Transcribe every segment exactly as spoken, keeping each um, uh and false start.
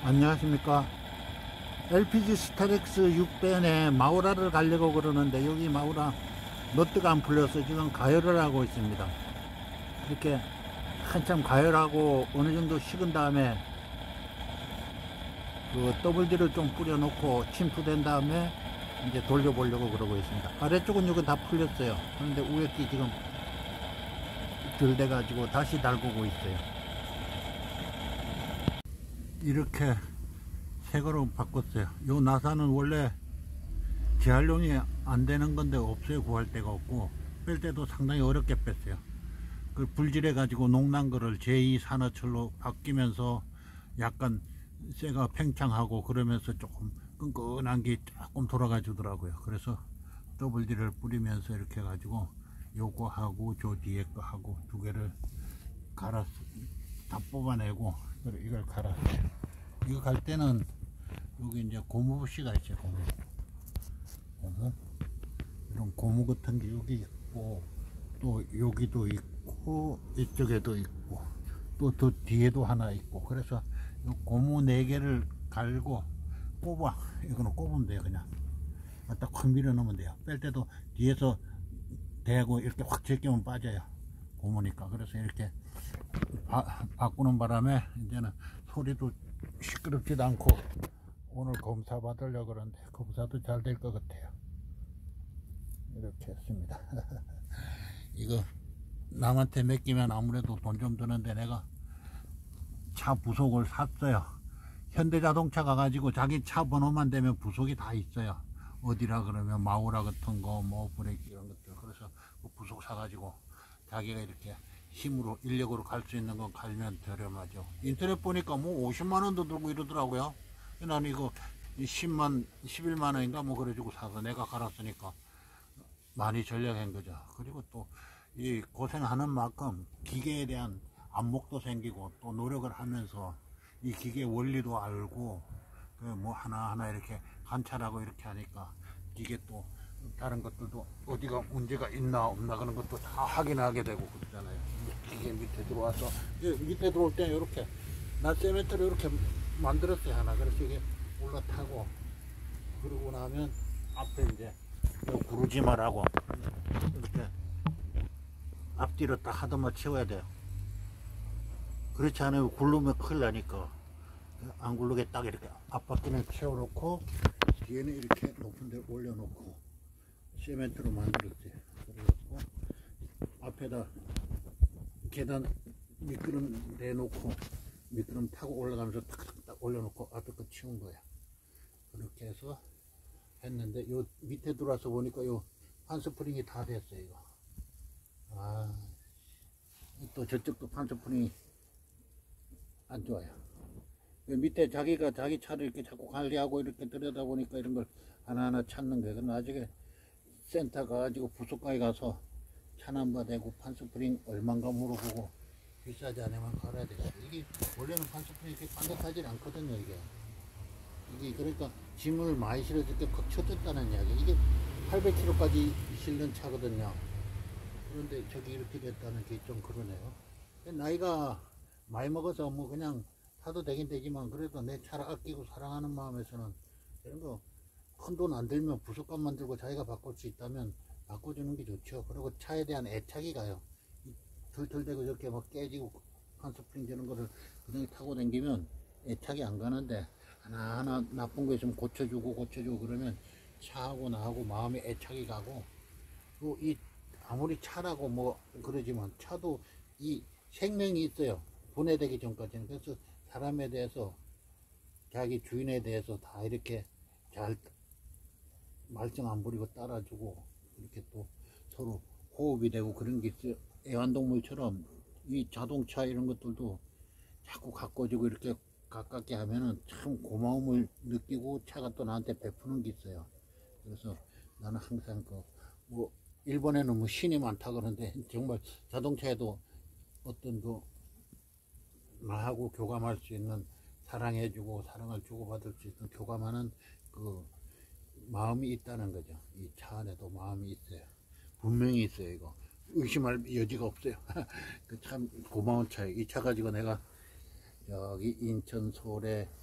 안녕하십니까. 엘피지 스타렉스 육 변에 마우라를 가려고 그러는데 여기 마우라 너트가 안 풀려서 지금 가열을 하고 있습니다. 이렇게 한참 가열하고 어느 정도 식은 다음에 그 더블디를 좀 뿌려 놓고 침투된 다음에 이제 돌려보려고 그러고 있습니다. 아래쪽은 여기 다 풀렸어요. 그런데 위에 끼 지금 덜 돼 가지고 다시 달구고 있어요. 이렇게 새거로 바꿨어요. 요 나사는 원래 재활용이 안 되는 건데 없어요. 구할 데가 없고 뺄 때도 상당히 어렵게 뺐어요. 그 불질해 가지고 녹난 거를 제이 산화철로 바뀌면서 약간 쇠가 팽창하고 그러면서 조금 끈끈한 게 조금 돌아가 주더라고요. 그래서 더블디를 뿌리면서 이렇게 해 가지고 요거 하고 저 뒤에 거 하고 두 개를 갈았 다 뽑아내고 이걸 갈았어요. 이거 갈 때는 여기 이제 고무부시가 있어요. 고무 고무 이런 고무 같은 게 여기 있고 또 여기도 있고 이쪽에도 있고 또 더 뒤에도 하나 있고, 그래서 이 고무 네 개를 갈고 꼽아. 이거는 꼽으면 돼요. 그냥 갖다 확 밀어 넣으면 돼요. 뺄 때도 뒤에서 대고 이렇게 확 제끼면 빠져요. 고무니까. 그래서 이렇게 바, 바꾸는 바람에 이제는 소리도 시끄럽지도 않고 오늘 검사 받으려고 그러는데 검사도 잘 될 것 같아요. 이렇게 했습니다. 이거 남한테 맡기면 아무래도 돈 좀 드는데 내가 차 부속을 샀어요. 현대자동차 가가지고 자기 차 번호만 되면 부속이 다 있어요. 어디라 그러면 마우라 같은 거 뭐 브레이크 이런 것들. 그래서 그 부속 사가지고 자기가 이렇게 힘으로 인력으로 갈 수 있는 거 갈면 저렴하죠. 인터넷 보니까 뭐 오십만 원도 들고 이러더라고요. 나는 이거 십만 십일만 원인가 뭐 그래가지고 사서 내가 갈았으니까 많이 절약한 거죠. 그리고 또 이 고생하는 만큼 기계에 대한 안목도 생기고 또 노력을 하면서 이 기계 원리도 알고 그 뭐 하나하나 이렇게 관찰하고 이렇게 하니까 기계 또 다른 것들도 어디가 문제가 있나 없나 그런 것도 다 확인하게 되고 그러잖아요. 기계 밑에 들어와서 밑에 들어올 때 이렇게 나 세멘트를 이렇게 만들었어요. 하나. 그래서 이게 올라타고 그러고 나면 앞에 이제 구르지마라고 이렇게 앞뒤로 딱 하도만 채워야 돼요. 그렇지 않으면 굴르면 큰일 나니까 안 굴르게 딱 이렇게 앞바퀴는 채워놓고 뒤에는 이렇게 높은 데 올려놓고 세멘트로 만들었어요. 그래갖고 앞에다 계단 미끄럼 내놓고 미끄럼 타고 올라가면서 탁탁탁 올려놓고 앞에 거 치운 거야. 그렇게 해서 했는데 요 밑에 들어와서 보니까 요 판스프링이 다 됐어요. 이거. 아, 또 저쪽도 판스프링이 안 좋아요. 밑에 자기가 자기 차를 이렇게 자꾸 관리하고 이렇게 들여다보니까 이런 걸 하나하나 찾는 거예요. 나중에 센터 가가지고 부속가에 가서 차남바 대고 판스프링 얼만가 물어보고 비싸지 않으면 갈아야 되겠어요. 이게 원래는 판스프링이 이렇게 반듯하지 않거든요. 이게 이게 그러니까 짐을 많이 실어줄 때 퍽 쳐졌다는 이야기. 이게 팔백 킬로미터까지 실는 차거든요. 그런데 저기 이렇게 됐다는 게 좀 그러네요. 나이가 많이 먹어서 뭐 그냥 사도 되긴 되지만 그래도 내 차를 아끼고 사랑하는 마음에서는 이런 거 큰 돈 안 들면 부속값만 들고 자기가 바꿀 수 있다면 바꿔주는 게 좋죠. 그리고 차에 대한 애착이 가요. 덜덜대고 이렇게 막 깨지고 판스프링 되는 거를 그냥 타고 다니면 애착이 안 가는데 하나하나 나쁜 거 있으면 고쳐주고 고쳐주고 그러면 차하고 나하고 마음에 애착이 가고, 또 이 아무리 차라고 뭐 그러지만 차도 이 생명이 있어요. 분해되기 전까지는. 그래서 사람에 대해서 자기 주인에 대해서 다 이렇게 잘 말썽 안 부리고 따라주고 이렇게 또 서로 호흡이 되고 그런 게 있어요. 애완동물처럼 이 자동차 이런 것들도 자꾸 가꿔주고 이렇게 가깝게 하면은 참 고마움을 느끼고 차가 또 나한테 베푸는 게 있어요. 그래서 나는 항상 그 뭐 일본에는 뭐 신이 많다 그러는데 정말 자동차에도 어떤 그 나하고 교감할 수 있는, 사랑해주고 사랑을 주고받을 수 있는 교감하는 그 마음이 있다는 거죠. 이 차 안에도 마음이 있어요. 분명히 있어요. 이거 의심할 여지가 없어요. 그 참 고마운 차예요. 이 차 가지고 내가 여기 인천, 서울에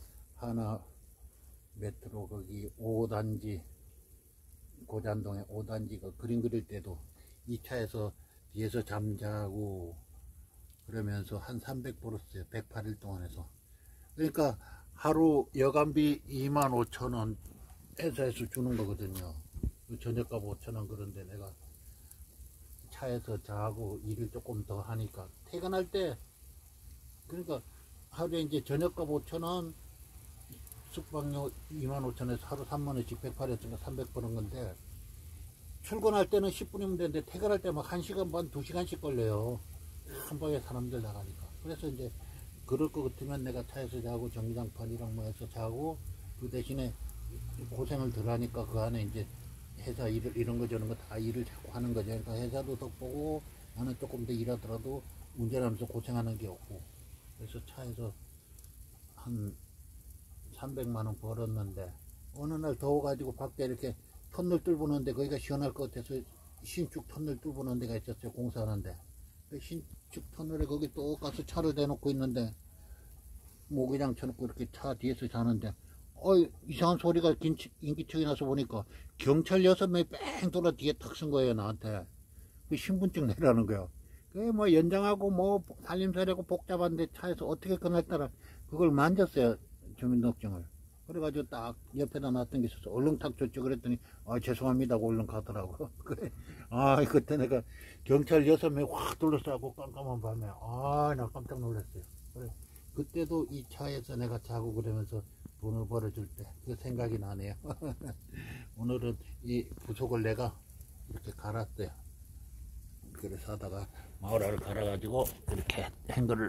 하나 메트로 거기 오 단지 고잔동에 오 단지가 그림 그릴 때도 이 차에서 뒤에서 잠자고 그러면서 한 삼백 벌었어요. 백팔 일 동안 해서. 그러니까 하루 여간비 이만 오천 원 회사에서 주는 거거든요. 저녁값 오천 원. 그런데 내가 차에서 자고 일을 조금 더 하니까 퇴근할 때 그러니까 하루에 이제 저녁값 오천 원 숙박료 이만 오천 원에서 하루 삼만 원씩 백팔 원이니까 삼백 버는 건데 출근할 때는 십 분이면 되는데 퇴근할 때 막 한 시간 반 두 시간씩 걸려요. 한 방에 사람들 나가니까. 그래서 이제 그럴 것 같으면 내가 차에서 자고 전기장판이랑 뭐 해서 자고 그 대신에 고생을 덜 하니까 그 안에 이제 회사 일을 이런 거 저런 거 다 일을 자꾸 하는 거죠. 그러니까 회사도 더 보고 나는 조금 더 일하더라도 운전하면서 고생하는 게 없고. 그래서 차에서 한 삼백만 원 벌었는데 어느 날 더워가지고 밖에 이렇게 터널 뚫보는데 거기가 시원할 것 같아서 신축 터널 뚫보는 데가 있었어요. 공사하는데 그 신축 터널에 거기 또 가서 차를 대놓고 있는데 모기장 쳐놓고 이렇게 차 뒤에서 자는데 어 이상한 소리가 인기척이 나서 보니까 경찰 여섯 명이 뺑 돌아 뒤에 탁 쓴 거예요. 나한테 그 신분증 내라는 거야. 그게 뭐 연장하고 뭐 살림살이하고 복잡한데 차에서 어떻게 그날따라 그걸 만졌어요. 주민등록증을. 그래가지고 딱 옆에다 놨던 게 있어서 얼른 탁 줬죠. 그랬더니 아 죄송합니다 하고 얼른 가더라고. 그래. 아 그때 내가 경찰 여섯 명 확 둘러싸고 깜깜한 밤에 아 나 깜짝 놀랐어요. 그래. 그때도 이 차에서 내가 자고 그러면서 돈을 벌어줄 때 그 생각이 나네요. 오늘은 이 부속을 내가 이렇게 갈았어요. 그래서 하다가 마우라를 갈아가지고 이렇게 행거를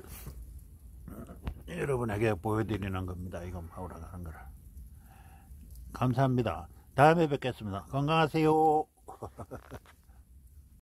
여러분에게 보여드리는 겁니다. 이건 마우라가 하는 거라. 감사합니다. 다음에 뵙겠습니다. 건강하세요.